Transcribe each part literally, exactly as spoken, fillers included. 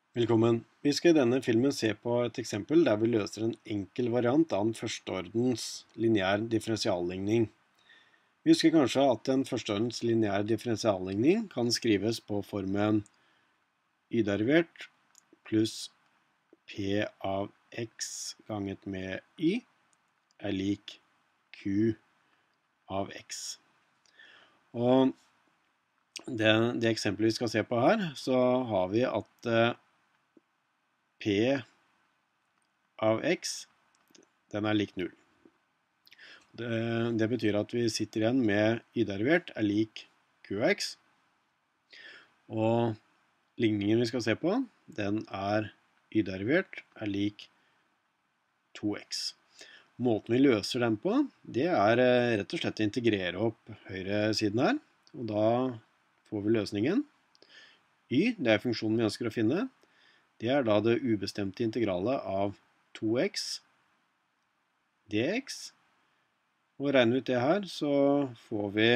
Velkommen. Vi skal i denne filmen se på et eksempel der vi løser en enkel variant av en førsteordens lineær differensialligning. Vi husker kanskje at en førsteordens lineær differensialligning kan skrives på formen y-derivert pluss p av x ganget med y er lik q av x. Og det, det eksempelet vi skal se på her, så har vi at P av x, den er lik null. Det, det betyr at vi sitter igjen med y-derivert er lik q av x. Og ligningen vi skal se på, den er y-derivert er lik to x. Måten vi løser den på, det er rett og slett å integrere opp høyre siden her. Og da får vi løsningen. Y, det er funksjonen vi ønsker å finne. Det er da det ubestemte integralet av to x dx. Og regner vi ut det her, så får vi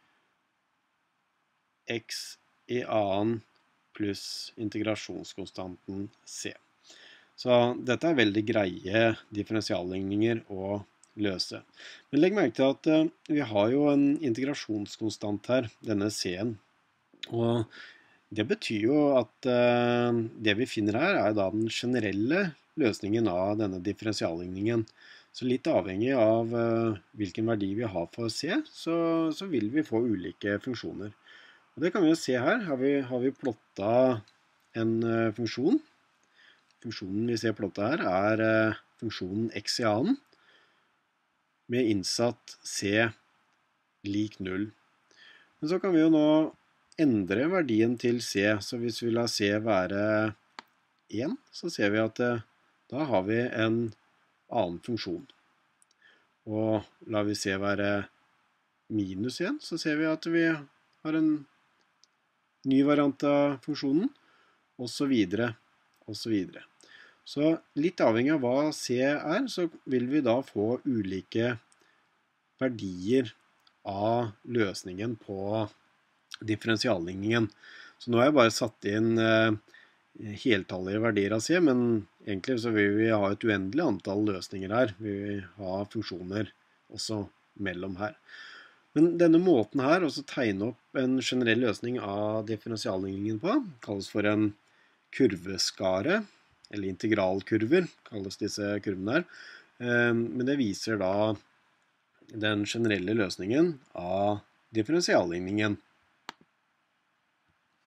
x i annen pluss integrasjonskonstanten c. Så dette er veldig greie differensialligninger å løse. Men legg merke til at vi har jo en integrasjonskonstant her, denne c-en. Og det betyr jo at uh, det vi finner her er da den generelle løsningen av denne differensialligningen. Så litt avhengig av uh, hvilken verdi vi har for C, så, så vil vi få ulike funksjoner. Og det kan vi jo se her. Har vi, har vi plottet en uh, funksjon. Funksjonen vi ser plottet her er uh, funksjonen x i annen med innsatt C lik null. Men så kan vi jo nå endre verdien til c, så hvis vi lar c være én, så ser vi at da har vi en annen funksjon. Og lar vi c være minus én, så ser vi at vi har en ny variant av funksjonen, og så videre, og så videre. Så litt avhengig av hva c er, så vil vi da få ulike verdier av løsningen på differensialligningen. Så nå har jeg bare satt inn uh, heltallige verdier av C, men egentlig så vil vi ha et uendelig antall løsninger her. Vi vil ha funksjoner også mellom her. Men denne måten her, også tegne opp en generell løsning av differensialligningen på, kalles for en kurveskare, eller integralkurver, kalles disse kurvene her. Uh, men det viser da den generelle løsningen av differensialligningen.